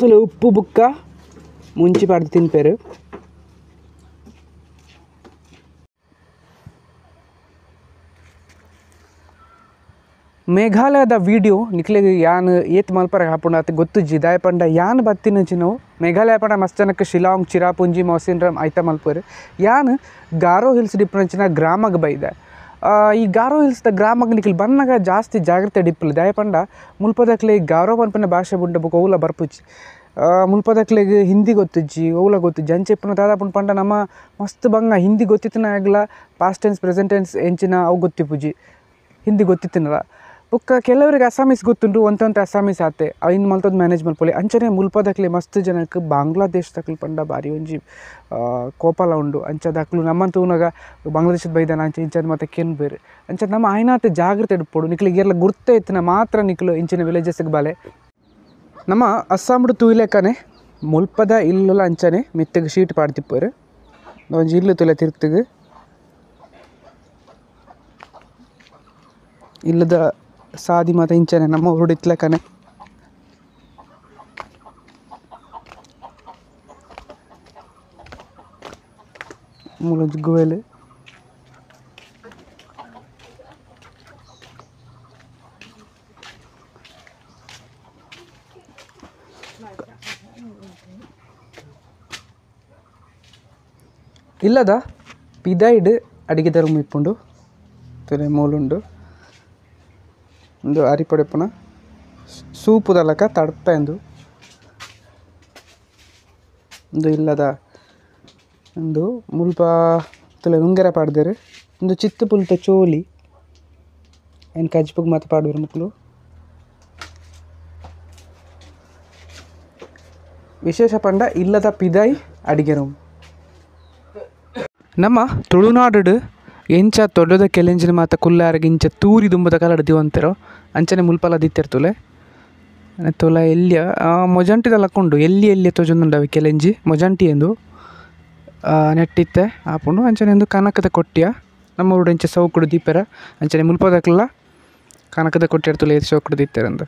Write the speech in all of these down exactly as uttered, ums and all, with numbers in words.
ತುಳು ಉಪ್ಪು ಬುಕ್ಕ ಮುಂಚಿ ಪಾಡ್ದು ತಿನ್ಪೇರು. ಮೇಘಾಲಯದ ವೀಡಿಯೋ ನಿಕ್ಲೆಗೆ ಯಾನ್ ಏತ್ ಮಲ್ಪರ ಹಾಪುಂಡ ಅತ್ತೆ ಗೊತ್ತುಜ್ಜಿ ದಾಯ ಪಂಡ ಯಾನ್ ಬತ್ತಿನಜಿ ನಾವು ಮೇಘಾಲಯ ಪಂಡ ಮಸ್ತ್ ಜನಕ್ಕೆ ಶಿಲಾಂಗ್ ಚಿರಾಪುಂಜಿ ಮೌಸಿನ್ರಾಮ್ ಐತ ಮಲ್ಪರು ಯಾನ್ ಗಾರೋ ಹಿಲ್ಸ್ ಡಿಪ್ರಂಚಿನ ಗ್ರಾಮಗ್ ಬೈದೆ. ಈ ಗಾರೋ ಹಿಲ್ಸ್ದ ಗ್ರಾಮಗ್ ನಿಖಿಲ್ ಬನ್ನಾಗ ಜಾಸ್ತಿ ಜಾಗ್ರತೆ ಡಿಪ್ಪಲು ದಾಯ ಪಂಡ ಮುಲ್ಪದಕ್ಲೆ ಗಾರೋ ಪನ್ಪನ ಭಾಷೆ ಬುಡ್ಡ ಬುಕ್ ಓಲ ಬರ್ಪುಜಿ ಮುಲ್ಪದಕ್ಲೆಗ್ ಹಿಂದಿ ಗೊತ್ತುಜ್ಜಿ ಓಲ ಗೊತ್ತುಜ್ಜಿ ಅಂಚೆಪ್ಪನ ದಾದಾಪುನ ಪಂಡ ನಮ್ಮ ಮಸ್ತ್ ಬಂಗ ಹಿಂದಿ ಗೊತ್ತಿತ್ತಿನ ಆಗ್ಲ ಪಾಸ್ಟ್ ಟೆನ್ಸ್ ಪ್ರೆಸೆಂಟ್ ಟೆನ್ಸ್ ಎಂಚಿನ ಅವು ಗೊತ್ತಿಪ್ಪುಜಿ ಹಿಂದಿ ಗೊತ್ತಿತ್ತಿನಲ್ಲ. ಬೊಕ್ಕ ಕೆಲವರಿಗೆ ಅಸ್ಸಾಮೀಸ್ ಗೊತ್ತುಂಟು ಒಂತೊಂದು ಅಸ್ಸಾಮೀಸ್ ಆತೆ ಇನ್ನು ಮಲ್ತದ್ದು ಮ್ಯಾನೇಜ್ ಮಲ್ಪೊಲಿ ಅಂಚನೆ ಮುಲ್ಪದಕ್ಲೆ ಮಸ್ತ್ ಜನಕ್ಕೆ ಬಾಂಗ್ಲಾದೇಶದಕ್ಲೆ ಪಂಡ ಬಾರಿ ಒಂಜಿ ಕೋಪಲ ಉಂಡು ಅಂಚದಕ್ಲು ನಮ್ಮಂತೂ ಉನಾಗ ಬಾಂಗ್ಲಾದೇಶದ ಬೈದಾನ ಅಂಚೆ ಇಂಚದ ಮತ್ತೆ ಕೆನ್ ಬೇರೆ ಅಂಚದ ನಮ್ಮ ಆಯ್ನಾತೆ ಜಾಗ್ರತೆ ಇಡ್ಪೋಡು ನಿಕ್ಲಿಗೆ ಎಲ್ಲ ಗುರ್ತೆ ಇತ್ತಿನ ಮಾತ್ರ ನಿಕ್ಲು ಇಂಚಿನ ವಿಲೇಜಸ್ಗೆ ಬಾಲೆ. ನಮ್ಮ ಅಸ್ಸಾಮ್ಡು ತೂಯಿಲೆಕ್ಕನೆ ಮುಲ್ಪದ ಇಲ್ಲುಲ ಅಂಚನೆ ಮಿತ್ತಿಗೆ ಶೀಟ್ ಪಾಡ್ತಿಪ್ಪರು ಒಂಜಿ ಇಲ್ಲು ತುಲೆ ತಿರ್ತಿಗೆ ಇಲ್ಲದ ಸಾದಿ ಮಾತ ಇಂಚನೆ ನಮ್ಮ ಹುಡಿತ್ಲೆಕ್ಕನೆ ಮೂಲೊಂಜಿ ಗುವೆಲು ಇಲ್ಲದ ಪಿದೈಡ್ ಅಡಿಗೆ ತರಮು ಇಪ್ಪುಂಡು ತೆರೆ ಮೂಲುಂಡು ಒಂದು ಅರಿಪೊಡೆಪ್ಪುನ ಸೂಪು ದಲಕ ತಡ್ಪ ಎಂದು ಒಂದು ಇಲ್ಲದ ಒಂದು ಮುಲ್ಪ ತುಲೆ ನುಂಗೆರ ಪಾಡ್ದೇರು ಒಂದು ಚಿತ್ತು ಪುಲ್ತ ಚೋಲಿ ಏನು ಕಜ್ಪುಗ್ ಮಾತು ಪಾಡುವರು ಮಕ್ಕಳು. ವಿಶೇಷ ಪಂಡ ಇಲ್ಲದ ಪಿದಾಯಿ ಅಡಿಗೆ ರೂಮ್. ನಮ್ಮ ತುಳುನಾಡು ಎಂಚ ತೊಡದ ಕೆಲೆಂಜಿನ ಮಾತ ಕುಲ್ಲಾರಿಗೆ ಇಂಚ ತೂರಿ ದುಂಬದ ಕಲಡ ದಿವಂತರೋ ಅಂಚನೆ ಮುಲ್ಪಲ ದಿತ್ತೆರ್ತುಲೆ ತುಲ ಎಲ್ಲಿಯ ಮೊಜಂಟಿದಲ್ಲಕ್ಕೊಂಡು ಎಲ್ಲಿ ಎಲ್ಲಿ ತೊಜೊಂದುಂಡವೆ ಕೆಲೆಂಜಿ ಮೊಜಂಟಿ ಎಂದು ನೆಟ್ಟಿತ್ತೆ ಆಪುಂಡು ಅಂಚನೆ ಎಂದು ಕನಕದ ಕೊಟ್ಟಿಯ ನಮ್ಮ ಊರು ಇಂಚ ಸೌಕುಡು ದೀಪರ ಅಂಚನೆ ಮುಲ್ಪದಕ್ಕೆಲ್ಲ ಕನಕದ ಕೊಟ್ಟಿರ್ತುಲೆ ಏದು ಸೌಕುಡು ದಿತ್ತರಂದು.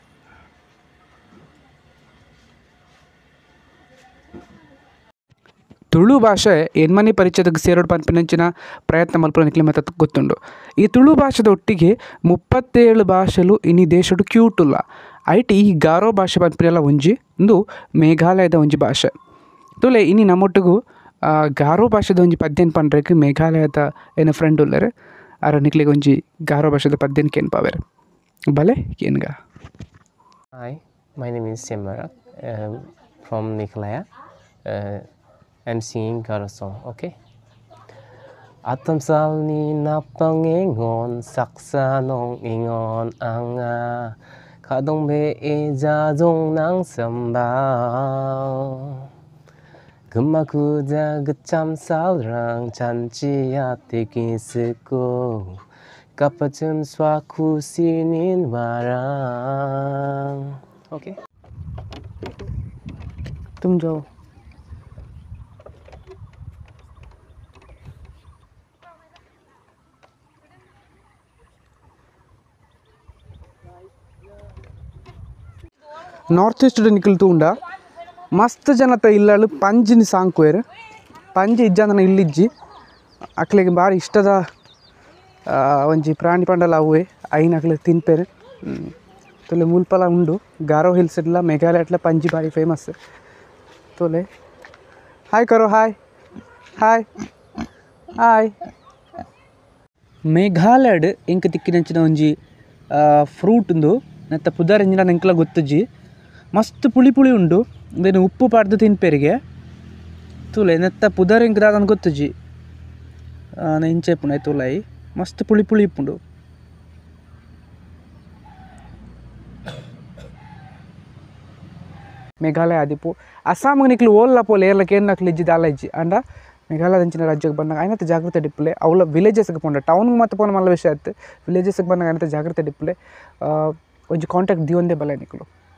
ತುಳು ಭಾಷೆ ಎನ್ಮನಿ ಪರಿಚಯದ ಸೇರೋಡು ಪನ್ಪಿನಂಚಿನ ಪ್ರಯತ್ನ ಮಲ್ಪನ ನಿಕ್ಲೆ ಮತ್ತೆ ಗೊತ್ತುಂಡು. ಈ ತುಳು ಭಾಷೆದ ಒಟ್ಟಿಗೆ ಮುಪ್ಪತ್ತೇಳು ಭಾಷೆಲು ಇನಿ ದೇಶಡು ಕ್ಯೂಟುಲ್ಲ ಐಟಿ ಈ ಗಾರೋ ಭಾಷೆ ಪನ್ಪಿನೆಲ್ಲ ಒಂಜಿ ಒಂದು ಮೇಘಾಲಯದ ಒಂಜಿ ಭಾಷೆ ತುಲೆ ಇನಿ ನಮ್ಮೊಟ್ಟಿಗೂ ಗಾರೋ ಭಾಷೆದ ಒಂಜಿ ಪದ್ಯನ್ ಪಂಡ್ರೆಗ್ ಮೇಘಾಲಯದ ಏನ ಫ್ರೆಂಡ್ ಉಳ್ಳರೆ ಅರ ನಿಕ್ಲಿಗೆ ಒಂಜಿ ಗಾರೋ ಭಾಷೆದ ಪದ್ಯನ್ ಕೇನ್ ಪಾವೆರ್ ಬಲೆ ಕೇನ್ಗ. Hi, my name is Semara um, from Meghalaya. Uh, I'm singing Garo song, okay? Atam salni napang ingon saksa nong ingon anga kadong be e jajong nang sambao Gema kuda gecam salrang canci hati kisiku kapacun swaku sinin warang. Okay? तुम जाओ. North East Nikhil ತೂಂಡ ಮಸ್ತ್ ಜನತ ಇಲ್ಲಳು ಪಂಜಿನಿ ಸಾಂಕುವೆರು ಪಂಜಿ ಇಜ್ಜಂದನ ಇಲ್ಲಿಜ್ಜಿ ಅಕ್ಲೆಗೆ ಭಾರಿ ಇಷ್ಟದ ಒಂಜಿ ಪ್ರಾಣಿ ಪಂಡಲ ಅವುವೆ ಐನ್ ಅಕ್ಲೆ ತಿನ್ಪೇರು ತೊಲೆ ಮುಲ್ಪಲ ಉಂಡು. Garo hills ಇಲ್ಲ ಮೇಘಾಲಯಟ್ಲ ಪಂಜಿ ಭಾರಿ ಫೇಮಸ್ ತೊಲೆ. ಹಾಯ್ ಕರೋ ಹಾಯ್ ಹಾಯ್ ಹಾಯ್. ಮೇಘಾಲಯಡ್ ಎಂಕ ತಿಕ್ಕಿನಂಚಿನ ಒಂಜಿ ಫ್ರೂಟ್ ಉಂದು ನೆತ್ತ ಪುದರಂಜಿನ ನೆಂಕಲ ಗೊತ್ತುಜ್ಜಿ ಮಸ್ತ್ ಪುಳಿ ಪುಳಿ ಉಂಡು ಬೇನು ಉಪ್ಪು ಪಾಡ್ದು ತಿನ್ಪೇರಿಗೆ ತುಲೆ ನೆತ್ತ ಪುದರ್ ಎಂಕ್ ದಾದನ ಗೊತ್ತುಜ್ಜಿ ಇಂಚೆ ಪುಣ ತುಲೈ ಮಸ್ತ್ ಪುಳಿ ಪುಳಿ ಇಪ್ಪುಂಡು. ಮೇಘಾಲಯ ಆದಿಪ್ಪು ಅಸ್ಸಾಮ್ಗೆ ನಿಕ್ಲು ಓಲ್ಲ ಪೋಲೆ ಏರ್ಲಕ್ಕೆ ಏನು ನಕ್ಲು ಇಜ್ಜಿದ ಅಲ್ಲ ಇಜ್ಜಿ ಅಂಡ ಮೇಘಾಲಯದ ಅಂಚಿನ ರಾಜ್ಯಕ್ಕೆ ಬಂದಾಗ ಆಯ್ನತ್ತೆ ಜಾಗ್ರತೆ ಡಿಪ್ಪಲೆ ಅವಳ ವಿಲೇಜಸ್ಗೆ ಪೋಂಡ ಟೌನ್ಗೆ ಮತ್ತೆ ಪೋನ ಮಲ್ಲ ವಿಷಯ ಆಯ್ತು ವಿಲೇಜಸ್ಗೆ ಬಂದಾಗ ಆಯ್ನತ್ತೆ ಜಾಗ್ರತೆ ಡಿಪ್ಪಲೆ ಒಂಜಿ ಕಾಂಟ್ಯಾಕ್ಟ್ ದಿಯೊಂದೇ ಬಲ ನಿಕ್ಲು.